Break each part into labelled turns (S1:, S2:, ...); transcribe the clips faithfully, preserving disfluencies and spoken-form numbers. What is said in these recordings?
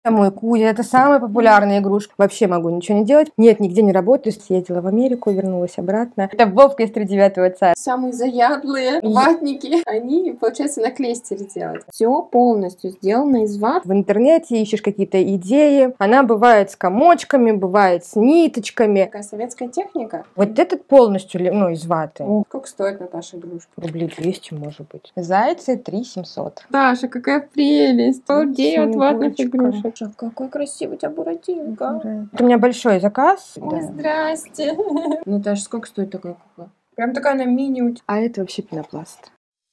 S1: Мой кузя, это самая популярная игрушка. Вообще могу ничего не делать. Нет, нигде не работаю. Съездила в Америку, вернулась обратно. Это Вовка из тридевятого отца.
S2: Самые заядлые ватники, они, получается, на клейстере делают. Все полностью сделано из ваты.
S1: В интернете ищешь какие-то идеи. Она бывает с комочками, бывает с ниточками.
S2: Такая советская техника.
S1: Вот этот полностью, ну, из ваты.
S2: О, сколько стоит, Наташа, игрушка?
S1: Рублей двести, может быть. Зайцы три семьсот.
S2: Даша, какая прелесть! Где от ватных
S1: Снегурочка.
S2: игрушек? Какой красивый у тебя буратинка.
S1: Это у меня большой заказ.
S2: Ой,
S1: Да.
S2: здрасте. Наташа, сколько стоит такая кукла? Прям такая на мини у тебя.
S1: А это вообще пенопласт.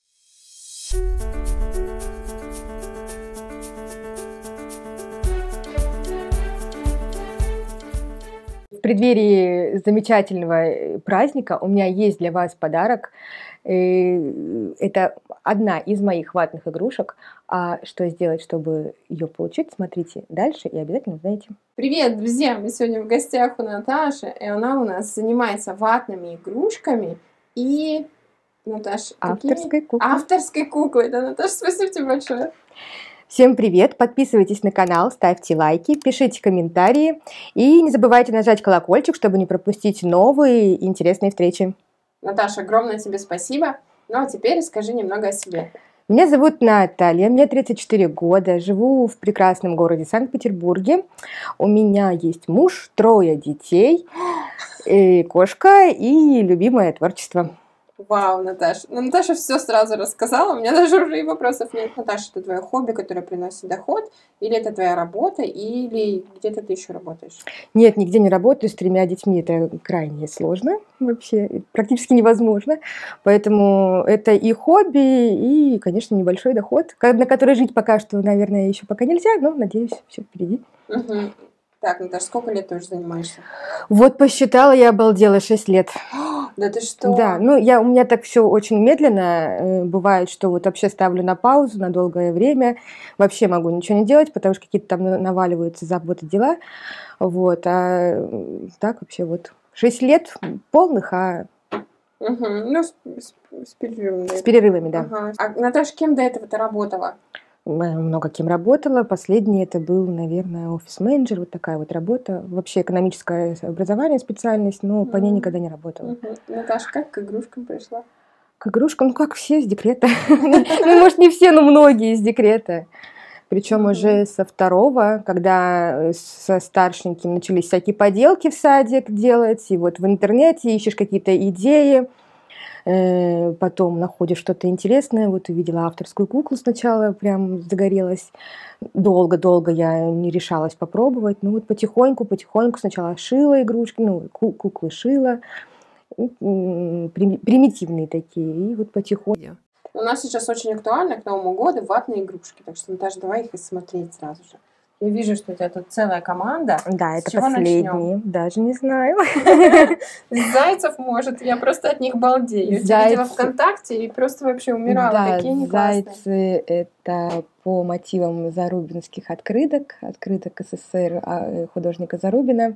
S1: В преддверии замечательного праздника у меня есть для вас подарок. Это одна из моих ватных игрушек. А что сделать, чтобы ее получить, смотрите дальше и обязательно узнаете.
S2: Привет, друзья! Мы сегодня в гостях у Наташи, и она у нас занимается ватными игрушками и... Наташа,
S1: авторской куклой.
S2: Авторской куклой, да, Наташа, спасибо тебе большое.
S1: Всем привет! Подписывайтесь на канал, ставьте лайки, пишите комментарии и не забывайте нажать колокольчик, чтобы не пропустить новые интересные встречи.
S2: Наташа, огромное тебе спасибо. Ну а теперь расскажи немного о себе.
S1: Меня зовут Наталья, мне тридцать четыре года, живу в прекрасном городе Санкт-Петербурге. У меня есть муж, трое детей, и кошка и любимое творчество.
S2: Вау, Наташа. Ну, Наташа все сразу рассказала, у меня даже уже и вопросов нет. Наташа, это твое хобби, которое приносит доход, или это твоя работа, или где-то ты еще работаешь?
S1: Нет, нигде не работаю, с тремя детьми это крайне сложно вообще, практически невозможно. Поэтому это и хобби, и, конечно, небольшой доход, на который жить пока что, наверное, еще пока нельзя, но, надеюсь, все впереди.
S2: Угу. Так, Наташа, сколько лет ты уже занимаешься?
S1: Вот посчитала, я обалдела, шесть лет.
S2: Да ты что?
S1: Да, ну я, у меня так все очень медленно. Бывает, что вот вообще ставлю на паузу на долгое время. Вообще могу ничего не делать, потому что какие-то там наваливаются заботы, дела. Вот, а так вообще вот шесть лет полных, а...
S2: Угу. Ну, с, с, с перерывами.
S1: С перерывами, да.
S2: Ага. А, Наташа, кем до этого ты работала?
S1: Много кем работала. Последний это был, наверное, офис-менеджер. Вот такая вот работа. Вообще экономическое образование, специальность, но по ней никогда не работала.
S2: Угу. Наташа, как к игрушкам пришла?
S1: К игрушкам, ну как все, из декрета. Ну, может, не все, но многие из декрета. Причем уже со второго, когда со старшеньким начались всякие поделки в садик делать, и вот в интернете ищешь какие-то идеи. Потом находишь что-то интересное. Вот увидела авторскую куклу сначала, прям загорелась. Долго-долго я не решалась попробовать. Ну вот потихоньку, потихоньку сначала шила игрушки, ну куклы шила. Примитивные такие. И вот потихоньку.
S2: У нас сейчас очень актуально к Новому году ватные игрушки. Так что, Наташа, давай их смотреть сразу же. Я вижу, что у тебя тут целая команда.
S1: Да,
S2: С
S1: это
S2: чего
S1: последние.
S2: начнем?
S1: Даже не знаю.
S2: Зайцев, может. Я просто от них балдею. Я тебя видела ВКонтакте и просто вообще умирала.
S1: Да,
S2: Такие они классные.
S1: зайцы — это по мотивам зарубинских открыток. Открыток СССР художника Зарубина.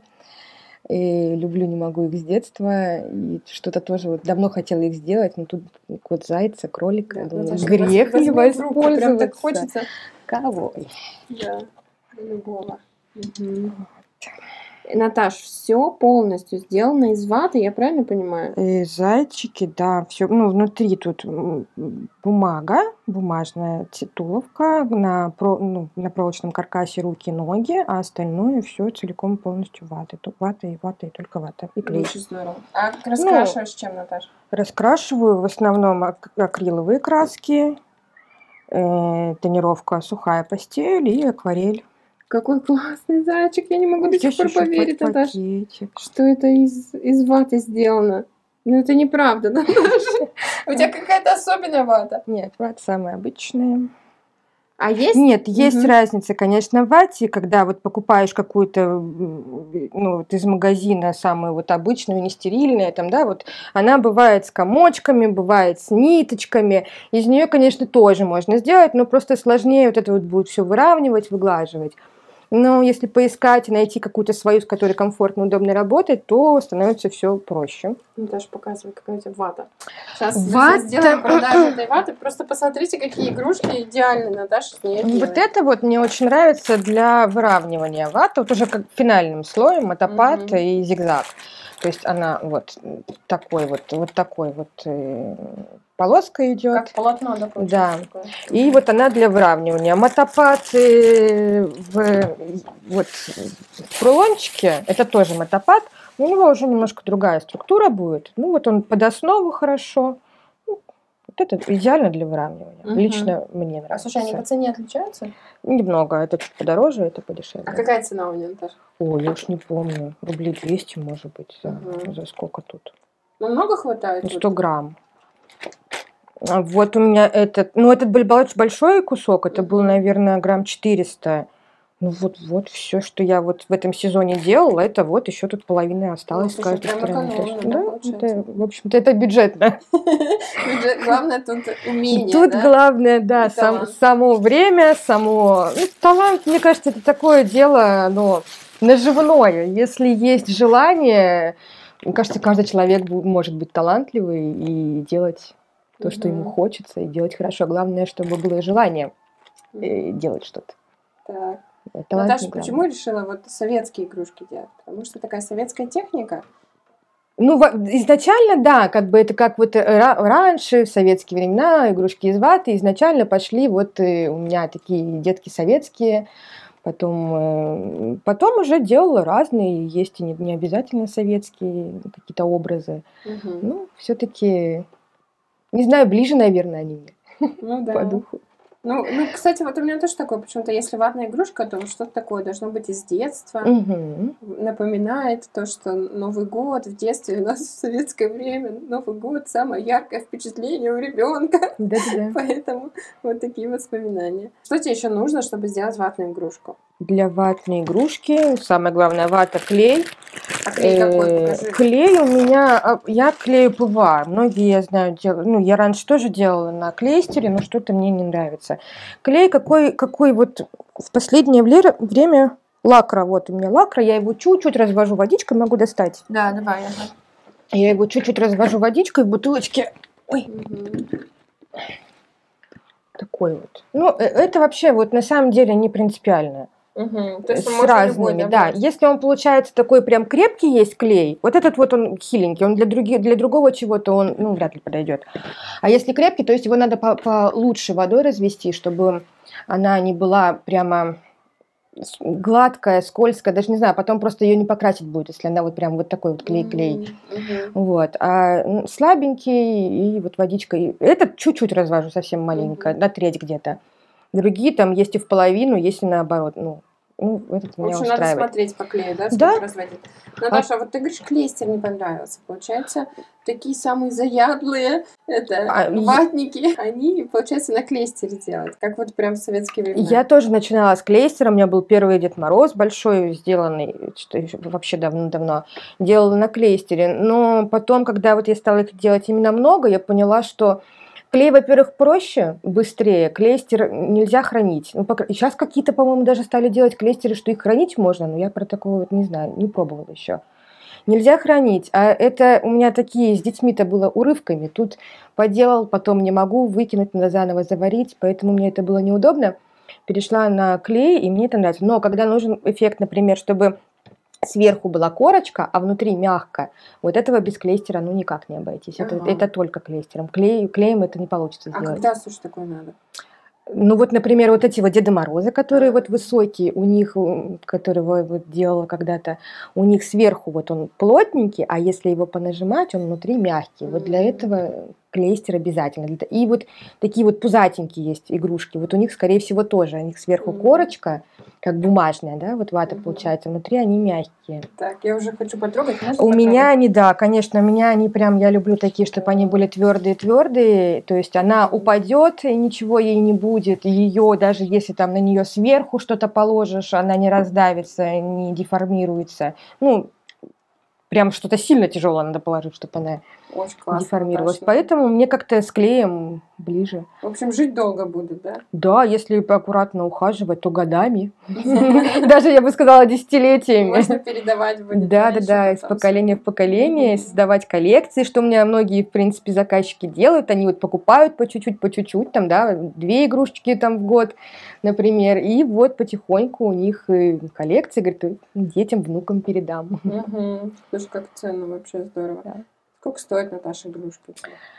S1: И люблю, не могу их с детства. И что-то тоже вот давно хотела их сделать, но тут кот зайца, кролика.
S2: Да,
S1: думаю,
S2: Наташа,
S1: грех не воспользоваться.
S2: Прям так хочется.
S1: Кого?
S2: Да, любого. Угу. Наташ, все полностью сделано из ваты, я правильно понимаю?
S1: И зайчики, да, все. Ну, внутри тут бумага, бумажная титуловка, на, про, ну, на проволочном каркасе руки, ноги, а остальное все целиком полностью вата. Вата и вата, и только вата. И клей.
S2: Очень здорово. А раскрашиваешь ну, чем, Наташа?
S1: Раскрашиваю в основном акриловые краски, э, тонировка сухая пастель и акварель.
S2: Какой классный зайчик, я не могу до сих пор поверить, Наташа, что это из, из ваты сделано. Ну это неправда, Наташа. У тебя какая-то особенная вата.
S1: Нет, вата самая обычная.
S2: А есть?
S1: Нет, есть угу. разница, конечно, в вате, когда вот покупаешь какую-то, ну, вот из магазина самую вот обычную, не стерильную, там, да, вот она бывает с комочками, бывает с ниточками. Из нее, конечно, тоже можно сделать, но просто сложнее вот это вот будет все выравнивать, выглаживать. Но если поискать и найти какую-то свою, с которой комфортно, удобно работать, то становится все проще.
S2: Ну, даже показывай, какая у тебя вата. Сейчас
S1: Вата...
S2: сделаем продажу этой ваты. Просто посмотрите, какие игрушки идеальны, Наташа с ней
S1: Вот это вот мне очень нравится для выравнивания ваты. Вот уже как финальным слоем мотопад угу. и зигзаг. То есть она вот такой вот, вот такой вот э, полоска идет.
S2: Как полотно, да,
S1: да. И вот она для выравнивания. Мотопад э, в, вот, в рулончике, это тоже мотопад, у него уже немножко другая структура будет. Ну вот он под основу хорошо. Вот это идеально для выравнивания. Угу. Лично мне нравится.
S2: А слушай, они по цене отличаются?
S1: Немного. Это чуть подороже, это подешевле.
S2: А какая цена у нее, Наташа?
S1: Ой, я уж не помню. Рублей двести, может быть. За, угу. за сколько тут?
S2: Ну, много хватает?
S1: сто грамм. Вот у меня этот... Ну, этот был большой кусок. Это был, наверное, грамм четыреста. Ну, вот, вот все, что я вот в этом сезоне делала, это вот еще тут половина осталась
S2: ну,
S1: с каждой стороны.
S2: Да,
S1: это, в общем-то, это бюджетно.
S2: Главное тут умение,
S1: Тут главное, да, само время, само... Талант, мне кажется, это такое дело, оно наживное. Если есть желание, мне кажется, каждый человек может быть талантливый и делать то, что ему хочется, и делать хорошо. Главное, чтобы было желание делать что-то.
S2: Так. Наташа, почему решила вот советские игрушки делать? Потому что такая советская техника.
S1: Ну, изначально, да, как бы это как вот раньше, в советские времена, игрушки из ваты изначально пошли, вот у меня такие детки советские, потом, потом уже делала разные, есть и не обязательно советские какие-то образы. Угу. Ну, все-таки, не знаю, ближе, наверное, они мне
S2: ну, да.
S1: по духу.
S2: Ну, ну, кстати, вот у меня тоже такое, почему-то, если ватная игрушка, то что-то такое должно быть из детства.
S1: Угу.
S2: Напоминает то, что Новый год в детстве у нас в советское время, Новый год самое яркое впечатление у ребенка.
S1: Да-да-да.
S2: Поэтому вот такие воспоминания. Что тебе еще нужно, чтобы сделать ватную игрушку?
S1: Для ватной игрушки самое главное вата, клей.
S2: А клей какой? Покажи.
S1: Клей у меня, я клею ПВА. Многие, я знаю, делают, ну, я раньше тоже делала на клейстере, но что-то мне не нравится. Клей какой, какой вот в последнее время лакра. Вот у меня лакра, я его чуть-чуть развожу водичкой, могу достать.
S2: Да, давай. Ага.
S1: Я его чуть-чуть развожу водичкой в бутылочке. Ой. Угу. Такой вот. Ну, это вообще вот на самом деле не принципиально.
S2: Угу. То есть
S1: с разными, да. Если он получается такой прям крепкий есть клей, вот этот вот он хиленький, он для, други, для другого чего-то он, ну, вряд ли подойдет. А если крепкий, то есть его надо получше водой развести, чтобы она не была прямо гладкая, скользкая, даже не знаю, потом просто ее не покрасить будет, если она вот прям вот такой вот клей-клей. Mm-hmm. Вот. А слабенький и вот водичка. Этот чуть-чуть развожу, совсем маленько, mm-hmm. на треть где-то. Другие там есть и в половину, есть и наоборот. Ну, ну этот меня
S2: устраивает. Надо смотреть по клею, да,
S1: да?
S2: разводить. Наташа, а вот ты говоришь, клейстер не понравился. Получается, такие самые заядлые это, а, ватники, они, получается, на клейстере делают, как вот прям в советские времена.
S1: Я тоже начинала с клейстера, у меня был первый Дед Мороз большой, сделанный, что еще вообще давно-давно, делала на клейстере. Но потом, когда вот я стала их делать именно много, я поняла, что клей, во-первых, проще, быстрее, клейстер нельзя хранить. Ну, пока... Сейчас какие-то, по-моему, даже стали делать клейстеры, что их хранить можно, но я про такое вот не знаю, не пробовала еще. Нельзя хранить, а это у меня такие с детьми-то было урывками. Тут поделал, потом не могу, выкинуть, надо заново заварить, поэтому мне это было неудобно. Перешла на клей, и мне это нравится. Но когда нужен эффект, например, чтобы сверху была корочка, а внутри мягко, вот этого без клейстера ну никак не обойтись. Ага. Это, это только клейстером. Клей, клеем это не получится сделать.
S2: А когда, слушай, такое надо?
S1: Ну вот, например, вот эти вот Деда Морозы, которые вот высокие, у них, которого вот делала когда-то, у них сверху вот он плотненький, а если его понажимать, он внутри мягкий. Вот для этого клейстер обязательно. И вот такие вот пузатенькие есть игрушки, вот у них, скорее всего, тоже, у них сверху корочка, как бумажная, да, вот вата получается, внутри они мягкие.
S2: Так, я уже хочу потрогать.
S1: У потрогать? Меня они, да, конечно, у меня они прям, я люблю такие, чтобы они были твердые-твердые, то есть она упадет, и ничего ей не будет, ее, даже если там на нее сверху что-то положишь, она не раздавится, не деформируется, ну, прям что-то сильно тяжелое надо положить, чтобы она
S2: Очень классно,
S1: деформировалась.
S2: Наташа.
S1: Поэтому мне как-то с клеем ближе.
S2: В общем, жить долго будет, да?
S1: Да, если аккуратно ухаживать, то годами. Даже, я бы сказала, десятилетиями.
S2: Можно передавать будет.
S1: Да, да, да, из поколения в поколение, создавать коллекции, что у меня многие, в принципе, заказчики делают. Они вот покупают по чуть-чуть, по чуть-чуть, там, да, две игрушечки там в год, например, и вот потихоньку у них коллекции, говорят, детям, внукам передам.
S2: Угу. Слушай, как ценно, вообще здорово. Да. Сколько стоит, Наташа, игрушки?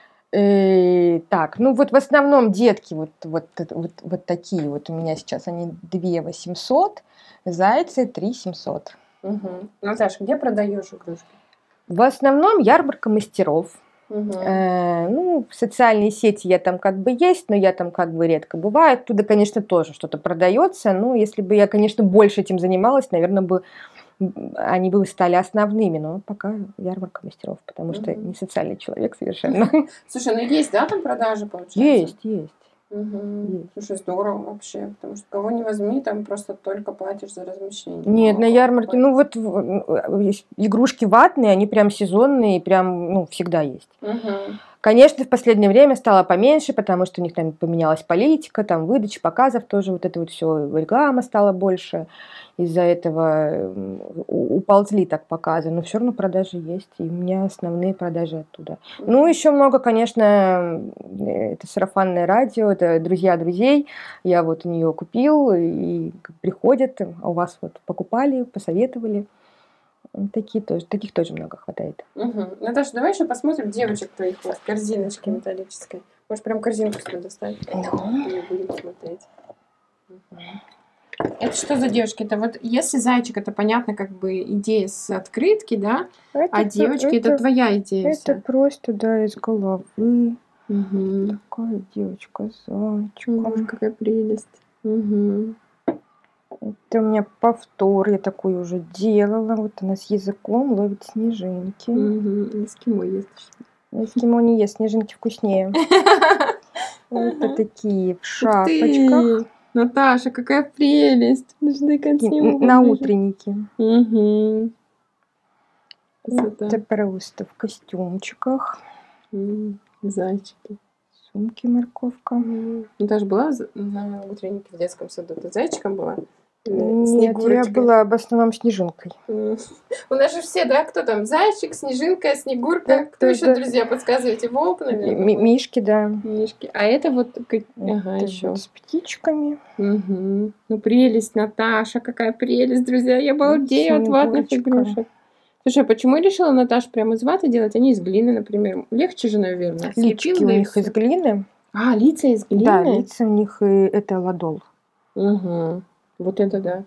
S1: Э, так, ну вот в основном детки вот, вот, вот, вот такие вот у меня сейчас, они две восемьсот, зайцы три семьсот.
S2: Угу. Наташа, где продаешь игрушки?
S1: В основном ярмарка мастеров.
S2: Угу.
S1: Э, ну, в социальные сети я там как бы есть, но я там как бы редко бываю. Оттуда, конечно, тоже что-то продается, но если бы я, конечно, больше этим занималась, наверное, бы они бы стали основными, но пока ярмарка мастеров, потому mm-hmm. что не социальный человек совершенно.
S2: Слушай, ну есть, да, там продажи, получается?
S1: Есть, есть.
S2: Угу. есть. Слушай, здорово вообще, потому что кого не возьми, там просто только платишь за размещение.
S1: Нет, на ярмарке, ну вот игрушки ватные, они прям сезонные, прям, ну, всегда есть.
S2: Угу.
S1: Конечно, в последнее время стало поменьше, потому что у них там поменялась политика, там выдача показов тоже, вот это вот все, реклама стала больше, из-за этого уползли так показы, но все равно продажи есть, и у меня основные продажи оттуда. Mm-hmm. Ну, еще много, конечно, это сарафанное радио, это друзья друзей, я вот у нее купил, и приходят, а у вас вот покупали, посоветовали. Такие тоже, таких тоже много хватает.
S2: Угу. Наташа, давай еще посмотрим девочек твоих вот, корзиночки металлической. Можешь прям корзинку сюда достать?
S1: Да.
S2: И будем смотреть. Угу. Это что за девочки? Это вот если зайчик, это понятно, как бы идея с открытки, да? Это, а девочки, это, это твоя идея.
S1: Это
S2: вся.
S1: Просто, да, из головы.
S2: Угу.
S1: Такая девочка, зайчик.
S2: Угу, какая прелесть. Угу.
S1: Это у меня повтор, я такой уже делала. Вот она с языком ловит снежинки.
S2: Угу. Эскимо ест.
S1: Эскимо не ест, снежинки вкуснее. Это такие в шапочках.
S2: Наташа, какая прелесть.
S1: На утренники.
S2: Угу.
S1: Это просто в костюмчиках.
S2: Зайчики.
S1: Сумки, морковка.
S2: Наташа была на утреннике в детском саду? Ты зайчиком была?
S1: Нет, я была в основном снежинкой.
S2: У нас же все, да? Кто там? Зайчик, снежинка, снегурка. Да, кто да, еще, да. Друзья, подсказываете? Волк, наверное?
S1: Мишки, да.
S2: Мишки. А это вот... Ага,
S1: это
S2: еще.
S1: Вот с птичками.
S2: Угу. Ну, прелесть, Наташа, какая прелесть, друзья. Я балдею от ватных игрушек. Слушай, а почему я решила, Наташа, прямо из ваты делать? Они из глины, например. Легче же, наверное.
S1: Лички у них из глины.
S2: А, лица из глины?
S1: Да, лица у них и это ладол.
S2: Угу. Вот это да.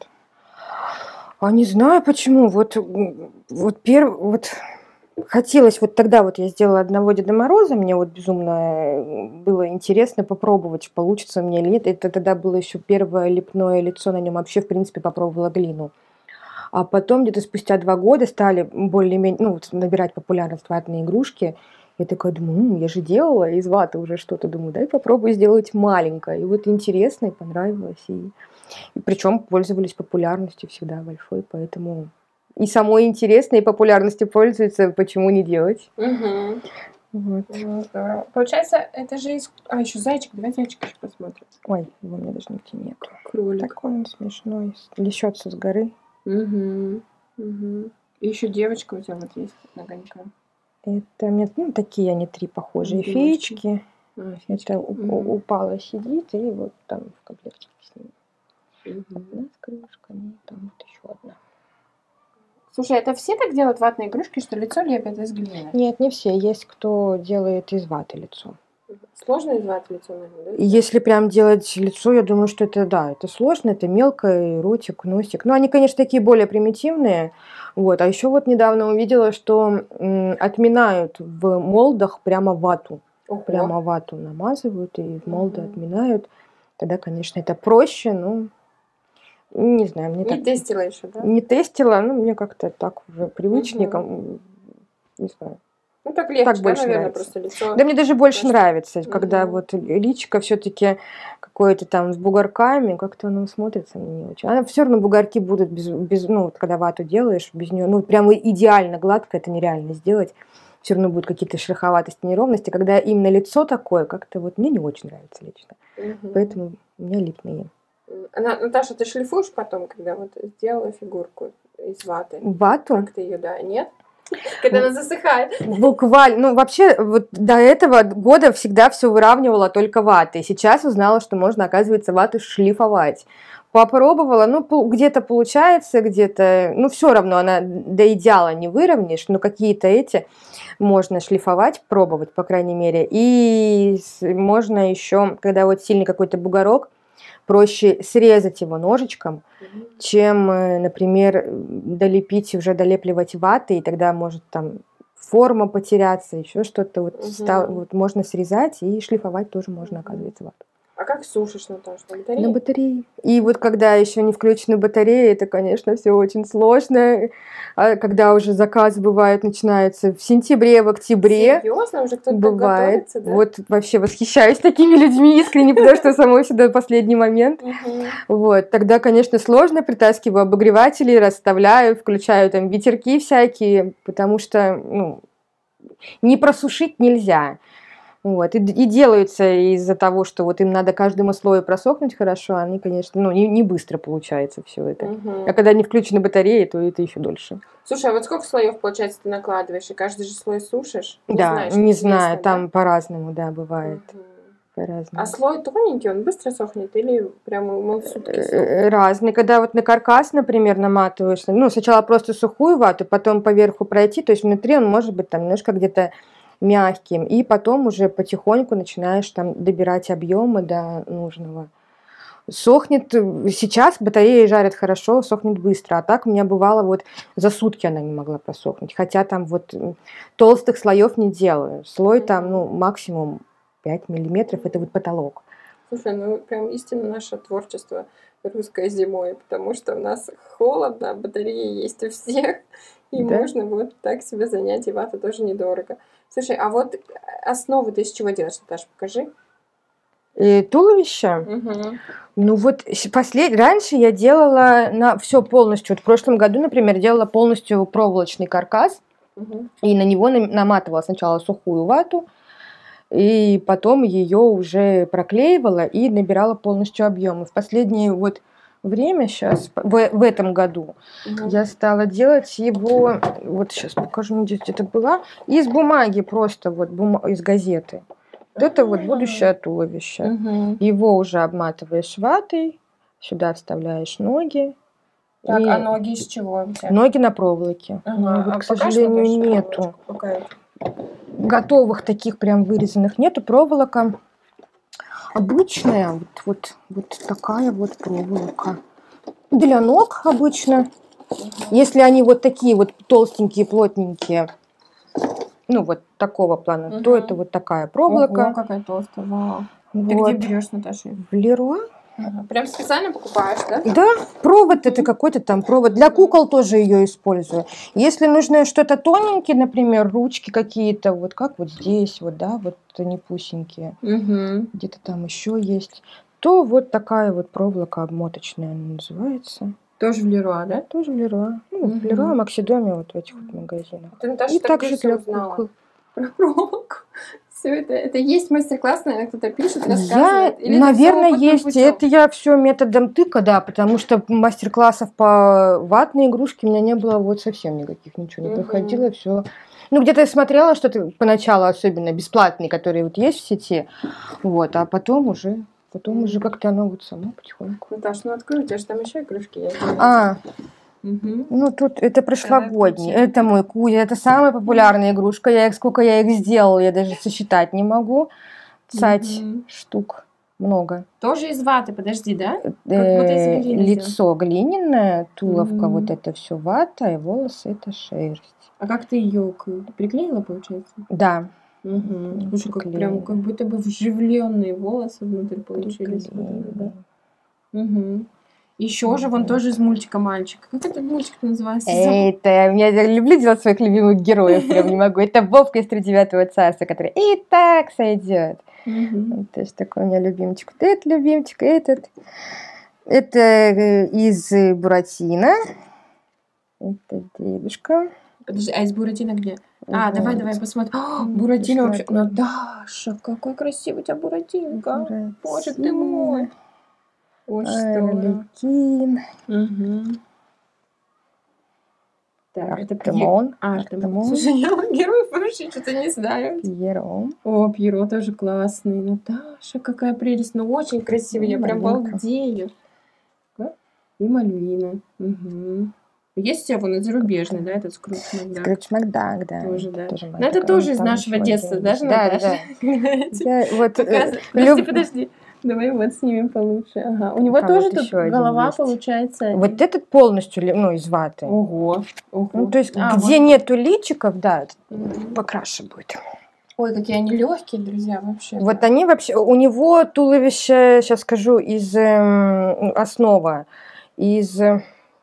S1: А не знаю почему. Вот, вот, перв... вот хотелось, вот тогда вот я сделала одного Деда Мороза, мне вот безумно было интересно попробовать, получится у меня или нет. Это тогда было еще первое лепное лицо на нем, вообще, в принципе, попробовала глину. А потом где-то спустя два года стали более-менее, ну, набирать популярность ватные игрушки. Я такая думаю, ну, я же делала из ваты уже что-то. Думаю, дай попробую сделать маленькое. И вот интересно, и понравилось. И, и причем пользовались популярностью всегда большой, поэтому и самой интересной, и популярностью пользуется, почему не делать.
S2: Угу. Вот. Ну, здорово. Получается, это же из... А, еще зайчик. Давай зайчика еще посмотрим.
S1: Ой, его у меня даже нигде нет.
S2: Кролик.
S1: Такой он смешной. Лещется с горы.
S2: Угу. Угу. И еще девочка у тебя вот есть на огонька.
S1: Это мне, ну, такие они три похожие феечки.
S2: А, феечки.
S1: Это
S2: угу.
S1: упала, сидит, и вот там в комплекте с ними.
S2: Угу.
S1: Одна с крылышками, там вот еще одна.
S2: Слушай, это все так делают ватные игрушки, что лицо лепят из глины?
S1: Нет, не все. Есть кто делает из ваты лицо.
S2: Сложно из ваты лицо, наверное, да?
S1: Если прям делать лицо, я думаю, что это, да, это сложно, это мелко, ротик, носик. Ну, они, конечно, такие более примитивные. Вот. А еще вот недавно увидела, что м, отминают в молдах прямо вату.
S2: Ого.
S1: Прямо вату намазывают и в молды
S2: Угу.
S1: отминают. Тогда, конечно, это проще, но не знаю. Мне
S2: не
S1: так...
S2: тестила еще, да?
S1: Не тестила, но мне как-то так уже привычнее.
S2: Угу.
S1: Не знаю.
S2: Ну, так легче,
S1: так
S2: да,
S1: больше
S2: наверное,
S1: нравится.
S2: просто лицо.
S1: Да, мне даже больше
S2: Просто...
S1: нравится, когда
S2: угу.
S1: вот личико все-таки какое-то там с бугорками, как-то оно смотрится мне не очень. Она все равно бугорки будут без, без, ну, вот когда вату делаешь, без нее, ну, прямо идеально гладко, это нереально сделать. все равно будут какие-то шероховатости, неровности. Когда именно лицо такое, как-то вот мне не очень нравится лично. Угу. Поэтому у меня липные.
S2: Наташа, ты шлифуешь потом, когда вот сделала фигурку из ваты?
S1: Вату?
S2: Как ты ее, да, нет? Когда она засыхает.
S1: Буквально. Ну, вообще, вот до этого года всегда все выравнивала только ватой. Сейчас узнала, что можно, оказывается, вату шлифовать. Попробовала, ну, где-то получается, где-то... Ну, все равно она до идеала не выровняешь, но какие-то эти можно шлифовать, пробовать, по крайней мере. И можно еще, когда вот сильный какой-то бугорок, проще срезать его ножичком, mm-hmm. чем, например, долепить, уже долепливать ватой, и тогда может там форма потеряться, еще что-то. Вот, mm-hmm. стал, вот можно срезать и шлифовать тоже можно, оказывается, вату.
S2: А как сушишь, Наташа, на батарее?
S1: На батарее. И вот когда еще не включены батареи, это, конечно, все очень сложно. А когда уже заказ бывает, начинается в сентябре, в октябре.
S2: Серьезно? Уже кто-то
S1: бывает.
S2: Готовится, да?
S1: Вот вообще восхищаюсь такими людьми искренне, потому что самой всегда в последний момент. Вот. Тогда, конечно, сложно. Притаскиваю обогреватели, расставляю, включаю там ветерки всякие, потому что ну, не просушить нельзя. Вот. И, и делаются из-за того, что вот им надо каждому слою просохнуть хорошо, они, конечно, ну, не, не быстро получается все это. Угу. А когда не включены батареи, то это еще дольше.
S2: Слушай, а вот сколько слоев, получается, ты накладываешь? И каждый же слой сушишь?
S1: Не да, знаешь, не знаю, там да? по-разному, да, бывает. Угу. По-разному.
S2: А слой тоненький, он быстро сохнет или прямо он в сутки сохнет?
S1: Разный. Когда вот на каркас, например, наматываешь, ну, сначала просто сухую вату, потом поверху пройти, то есть внутри он может быть там немножко где-то мягким, и потом уже потихоньку начинаешь там добирать объемы до нужного. Сохнет, сейчас батареи жарят хорошо, сохнет быстро, а так у меня бывало вот за сутки она не могла просохнуть, хотя там вот толстых слоев не делаю, слой там, ну, максимум пять миллиметров, это вот потолок.
S2: Слушай, ну прям истинно наше творчество русское зимой, потому что у нас холодно, батареи есть у всех, и да? можно вот так себе занять, и вата тоже недорого. Слушай, а вот основу ты из чего делаешь, Наташа, покажи.
S1: И туловище?
S2: Угу.
S1: Ну вот послед... раньше я делала на все полностью. Вот в прошлом году, например, делала полностью проволочный каркас, угу. и на него наматывала сначала сухую вату, и потом ее уже проклеивала и набирала полностью объемы. В последнее вот время сейчас, в, в этом году, угу. я стала делать его, вот сейчас покажу, где это была, из бумаги просто, вот бум... из газеты. Вот это вот будущее туловище. Угу. Его уже обматываешь ватой, сюда вставляешь ноги.
S2: Так, и... а ноги из чего?
S1: Ноги на проволоке.
S2: Ага.
S1: Ну, вот,
S2: а
S1: к сожалению, нету. Готовых таких прям вырезанных нету. Проволока обычная, вот, вот, вот такая вот проволока. Для ног обычно. Если они вот такие вот толстенькие, плотненькие, ну вот такого плана, угу. то это вот такая проволока.
S2: Ого, какая толстая, вау.
S1: Вот.
S2: Ты где берешь, Наташа?
S1: В Леруа.
S2: Ага. Прям специально покупаешь, да?
S1: Да, провод это какой-то там провод. Для кукол тоже ее использую. Если нужно что-то тоненькое, например, ручки какие-то, вот как вот здесь, вот, да, вот они пусенькие,
S2: угу.
S1: где-то там еще есть, то вот такая вот проволока обмоточная она называется.
S2: Тоже в Леруа, да?
S1: Тоже в Леруа. Ну, угу. в Леруа, Максидоме, вот в этих вот магазинах.
S2: Ты, Наташа,
S1: и также для кукол.
S2: Про проволоку. Все это, это есть мастер-класс, наверное, кто-то пишет, рассказывает?
S1: Я, Или наверное, это есть. Путем? Это я все методом тыка, да, потому что мастер-классов по ватной игрушке у меня не было вот совсем никаких, ничего не uh-huh. проходило, все. Ну, где-то я смотрела что-то поначалу, особенно бесплатные, которые вот есть в сети, вот, а потом уже, потом uh-huh. уже как-то оно вот само потихоньку.
S2: Наташ, ну открой, у тебя же там еще игрушки есть.
S1: А,
S2: угу.
S1: ну тут это прошлогодний, это мой кузя, это самая популярная игрушка, я их, сколько я их сделала, я даже сосчитать не могу, цать угу. штук много.
S2: Тоже из ваты, подожди, да? Как
S1: э, лицо глиняное, туловка угу. вот это все вата, и волосы это шерсть.
S2: А как ты ее приклеила, получается?
S1: Да.
S2: Угу. Слушай, как, прям как будто бы вживленные волосы внутрь получились. Да? Угу. Еще mm-hmm. же вон тоже из мультика «Мальчик». Как этот мультик называется?
S1: Это, я люблю делать своих любимых героев, прям не могу. Это Вовка из тридевятого царства, который и так сойдет. Mm-hmm. То есть такой у меня любимчик. Вот этот любимчик, этот. Это из Буратино. Это дедушка.
S2: Подожди, а из Буратино где? А,
S1: Вот.
S2: давай, давай посмотрим. О, Буратино вообще. Наташа, какой красивый у тебя Буратинка. Боже ты мой. Очень здорово.
S1: Арлекин.
S2: Угу. Так, это
S1: Артемон.
S2: Пьер... А, Артемон. Слушай, я героев вообще что-то не знаю.
S1: Пьеро.
S2: О, Пьеро тоже классный. Наташа, какая прелесть. Ну, очень красивый. Я прям балдею. И Мальвина. Угу. Есть у тебя вон зарубежный, да, этот Скрудж Макдак?
S1: Скрудж Макдак, да.
S2: Тоже, да.
S1: Тоже
S2: Но это тоже из нашего детства, даже,
S1: да,
S2: Наташа?
S1: Да, вот.
S2: Подожди, подожди. Давай вот снимем получше. Ага. У него
S1: Там
S2: тоже
S1: вот
S2: тут
S1: еще один
S2: голова
S1: есть.
S2: получается.
S1: Вот этот полностью, ну, из ваты.
S2: Ого. Ого.
S1: Ну, то есть,
S2: А,
S1: где
S2: вот.
S1: нету личиков, да,
S2: Мгм.
S1: покраше будет.
S2: Ой, какие они легкие, друзья, вообще.
S1: Вот они вообще, у него туловище, сейчас скажу, из эм, основа, из, э,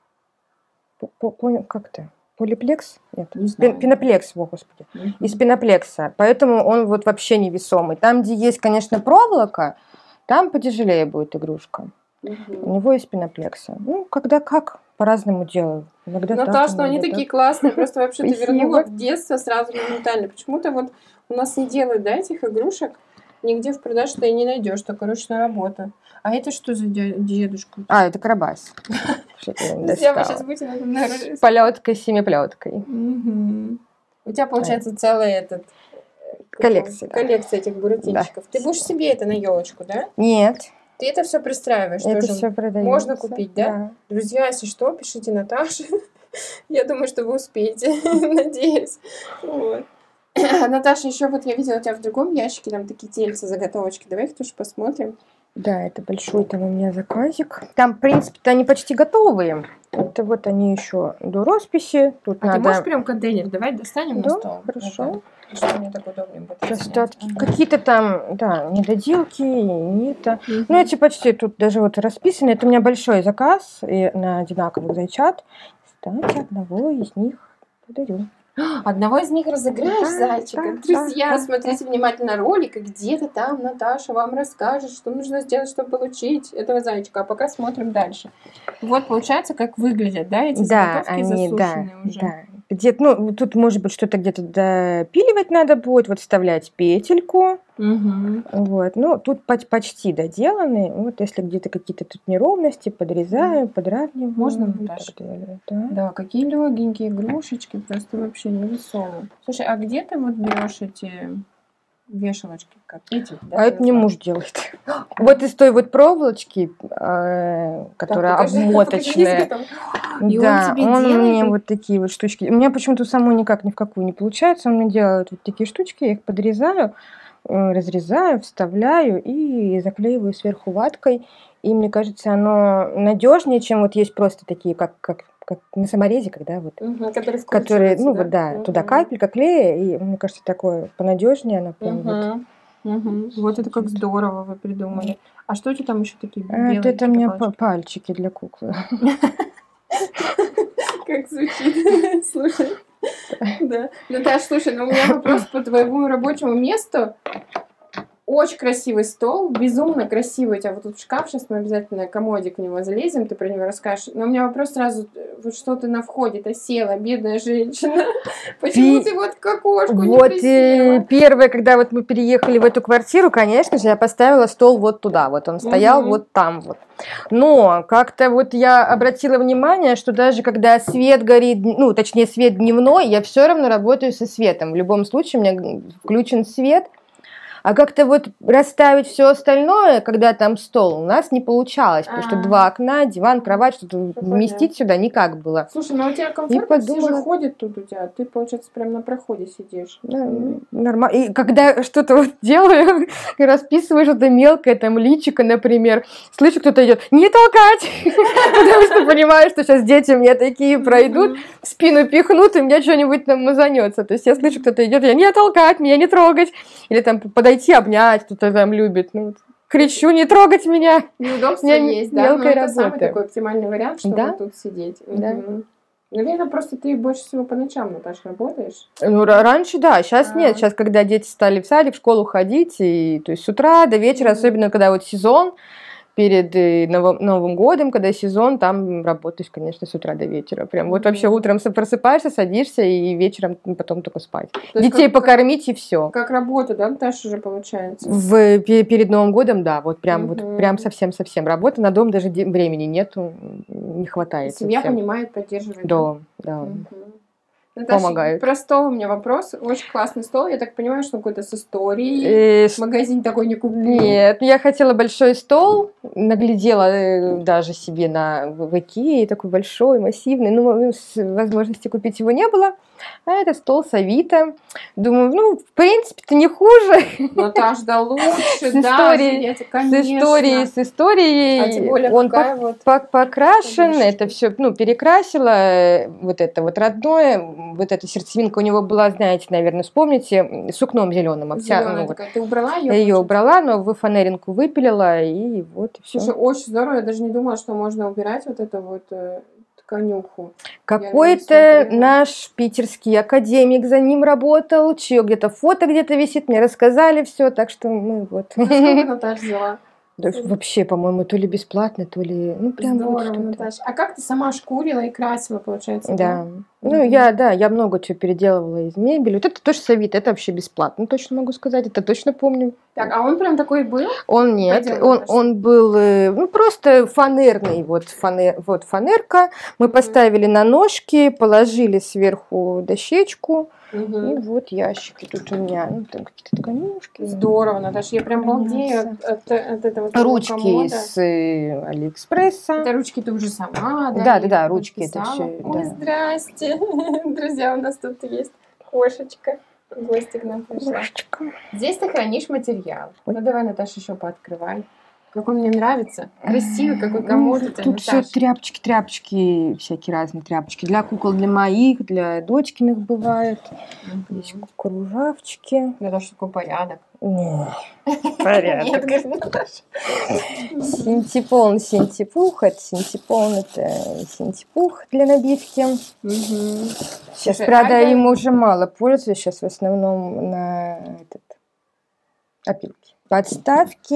S1: по- по- как то полиплекс? Нет,
S2: Не знаю.
S1: Пен- пеноплекс, о, господи,
S2: Мгм.
S1: из пеноплекса, поэтому он вот вообще невесомый. Там, где есть, конечно, проволока, там потяжелее будет игрушка.
S2: Мгм.
S1: У него из пеноплекса. Ну, когда как, по-разному делаю. Иногда так,
S2: Наташ, ну они
S1: иногда
S2: такие
S1: так.
S2: классные, просто вообще ты
S1: Спасибо.
S2: вернула в детство сразу моментально. Почему-то вот у нас не делают, да, этих игрушек, нигде в продаже ты и не найдешь, только ручная работа. А это что за дя- дедушка?
S1: А, это Карабас. Что-то я не
S2: Друзья, вы
S1: достала.
S2: сейчас будете на- на-
S1: С полеткой, семиплеткой.
S2: Мгм. У тебя получается целый этот...
S1: Коллекция, да.
S2: Коллекция этих буратинчиков. Ты будешь себе это на елочку, да?
S1: Нет,
S2: Ты это все пристраиваешь
S1: это
S2: тоже?
S1: все продается.
S2: Можно купить, да? Друзья, если что, пишите Наташе. Я думаю, что вы успеете. Надеюсь. Вот. А, Наташа, еще вот я видела у тебя в другом ящике, там такие тельца, заготовочки. Давай их тоже посмотрим.
S1: Да, это большой там у меня заказик. Там, в принципе-то, они почти готовые. Это вот они еще до росписи. Тут
S2: А
S1: надо...
S2: ты можешь прям контейнер? Давай достанем
S1: Да,
S2: на стол.
S1: хорошо.
S2: Вот так. Что мне так удобнее будет?
S1: Остатки.
S2: Ага.
S1: Какие-то там, да, недоделки, не это.
S2: Мгм.
S1: Ну, эти почти тут даже вот расписаны. Это у меня большой заказ и на одинаковых зайчат. Кстати, одного из них подарю.
S2: Одного из них разыграешь,
S1: Да,
S2: зайчика.
S1: да,
S2: Друзья,
S1: да,
S2: смотрите внимательно ролик, и где-то там Наташа вам расскажет, что нужно сделать, чтобы получить этого зайчика. А пока смотрим дальше. Вот получается, как выглядят, да, эти
S1: Да,
S2: заготовки
S1: они, да,
S2: засушенные уже.
S1: да. Где-то, ну, тут, может быть, что-то где-то допиливать надо будет, вот вставлять петельку.
S2: Мгм.
S1: Вот, ну, тут поч- почти доделаны. Вот, если где-то какие-то тут неровности, подрезаю, подравниваю.
S2: Можно,
S1: и так
S2: Наташа?
S1: далее, да.
S2: Да, какие легенькие игрушечки, просто вообще невесомые. Слушай, а где ты вот берешь эти вешалочки? Как эти, да,
S1: А
S2: ты
S1: это мне
S2: назвала?
S1: муж делает. Вот из той вот проволочки, э, которая
S2: Так, покажи,
S1: обмоточная.
S2: покажи, И он
S1: Да,
S2: тебе
S1: он
S2: делает
S1: мне
S2: их?
S1: вот такие вот штучки. У меня почему-то самой никак ни в какую не получается. Он мне делает вот такие штучки, я их подрезаю, э, разрезаю, вставляю и заклеиваю сверху ваткой. И мне кажется, оно надежнее, чем вот есть просто такие, как, как, как на саморезе, когда вот,
S2: Мгм, которые
S1: которые,
S2: вкручиваются,
S1: ну вот да,
S2: Мгм.
S1: туда капелька клея, и мне кажется, такое понадежнее, оно прям вот.
S2: Мгм. Мгм. Вот это как здорово вы придумали. А что эти там еще такие
S1: А,
S2: белые?
S1: вот это у меня па-
S2: палочки?
S1: пальчики для куклы.
S2: Как звучит. Слушай. Да. Наташ, слушай, ну у меня вопрос по твоему рабочему месту. Очень красивый стол, безумно красивый. У тебя вот тут шкаф, сейчас мы обязательно комодик в него залезем, ты про него расскажешь. Но у меня вопрос сразу, вот что ты на входе-то села, бедная женщина. Почему
S1: Ты-
S2: ты вот к окошку не
S1: Вот э,
S2: присела?
S1: первое, когда вот мы переехали в эту квартиру, конечно же, я поставила стол вот туда, вот он стоял
S2: Мгм.
S1: вот там вот. Но как-то вот я обратила внимание, что даже когда свет горит, ну, точнее, свет дневной, я все равно работаю со светом. В любом случае у меня включен свет. А как-то вот расставить все остальное, когда там стол, у нас не получалось, потому что
S2: А.
S1: два окна, диван, кровать, что-то
S2: Всё
S1: вместить
S2: понятно.
S1: сюда никак было.
S2: Слушай, ну у тебя комфортно, все же
S1: подумала-
S2: ходят тут у тебя, ты, получается, прям на проходе сидишь.
S1: Нормально. И когда что-то вот делаю, расписываю что-то мелкое, там личико, например, слышу, кто-то идет, не толкать, потому что понимаю, что сейчас дети у меня такие пройдут, в спину пихнут, и у меня что-нибудь там мазанется. То есть я слышу, кто-то идет, я не толкать, меня не трогать, или там подойти, обнять, кто-то там любит. Ну, вот. Кричу, не трогать меня.
S2: Неудобство
S1: У меня
S2: есть, да, но
S1: мелкая
S2: это самый
S1: работа.
S2: такой оптимальный вариант, чтобы
S1: Да.
S2: тут сидеть.
S1: Да.
S2: Мгм. Наверное, просто ты больше всего по ночам, Наташа, работаешь.
S1: Ну, ра- раньше, да, сейчас
S2: А.
S1: нет. Сейчас, когда дети стали в садик, в школу ходить, и то есть с утра до вечера,
S2: Мгм.
S1: особенно когда вот сезон, перед э, Новым, Новым годом, когда сезон, там работаешь, конечно, с утра до вечера. Прям вот вообще утром просыпаешься, садишься и вечером потом только спать. Детей как, покормить и все.
S2: Как работа, да, Наташа, уже получается?
S1: В, перед Новым годом, да, вот прям, угу. вот прям совсем-совсем. Работа на дом даже времени нету, не хватает.
S2: Семья
S1: совсем.
S2: Понимает, поддерживает.
S1: Да, да.
S2: Угу. Наташа,
S1: помогают.
S2: Простой у меня вопрос. Очень классный стол. Я так понимаю, что он какой-то с историей. Э, Магазин такой не купил.
S1: Нет, я хотела большой стол. Наглядела даже себе на в Икее. Такой большой, массивный. Но возможности купить его не было. А это стол с Авито. Думаю, ну, в принципе-то не хуже.
S2: Наташ, да лучше,
S1: с историей,
S2: это, конечно.
S1: С историей, с историей.
S2: А тем более,
S1: он
S2: по
S1: вот... покрашен, конечно. Это все, ну, перекрасила. Вот это вот родное. Вот эта сердцевинка у него была, знаете, наверное, вспомните, сукном зеленым.
S2: Зеленая такая. Ты убрала ее?
S1: Я ее убрала, но вы фанеринку выпилила, и вот все.
S2: Слушай, очень здорово. Я даже не думала, что можно убирать вот это вот... конюху.
S1: Какой-то наш питерский академик за ним работал, чье где-то фото где-то висит, мне рассказали все, так что мы вот.
S2: Ну, сколько Наташа взяла?
S1: Да, вообще, по-моему, то ли бесплатно, то ли... Ну, прям
S2: здорово,
S1: вот
S2: Наташа. А как ты сама шкурила и красила, получается?
S1: Да.
S2: да?
S1: Ну, mm-hmm. я, да, я много чего переделывала из мебели. Вот это тоже с Авито, это вообще бесплатно, точно могу сказать, это точно помню.
S2: Так, а он прям такой был?
S1: Он нет, он, он был, ну, просто фанерный, вот, фанер, вот фанерка. Мы mm-hmm. поставили на ножки, положили сверху дощечку. Угу. И вот ящики тут у меня, ну там какие-то тканюшки.
S2: Здорово, Наташа, я прям балдею от, от, от этого
S1: ручки
S2: комода.
S1: С Алиэкспресса.
S2: Это ручки ты уже сама, да?
S1: Да, да, да, ручки это все.
S2: Ой, да. Здрасте, друзья, у нас тут есть кошечка. В гости к нам пришла.
S1: Кошечка.
S2: Здесь ты хранишь материал. Ой. Ну давай, Наташа, еще пооткрывай. Какой мне нравится. Красивый, какой комод.
S1: Ну, тут все тряпочки, тряпочки, всякие разные тряпочки. Для кукол, для моих, для дочкиных бывает. Mm-hmm. Здесь кружавчики.
S2: Это что такой порядок?
S1: Нет, порядок. Нет, Наташа. Синтепон, синтепух. Это синтепон, это синтепух для набивки. Сейчас, правда, им уже мало пользуюсь. Сейчас в основном на этот опилки. Подставки,